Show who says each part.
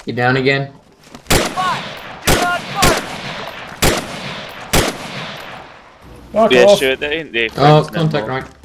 Speaker 1: You down again?
Speaker 2: Fire! Do not fire!
Speaker 3: Fuck
Speaker 4: Yeah,
Speaker 3: off.
Speaker 4: sure, they ain't there.
Speaker 1: Oh, contact right.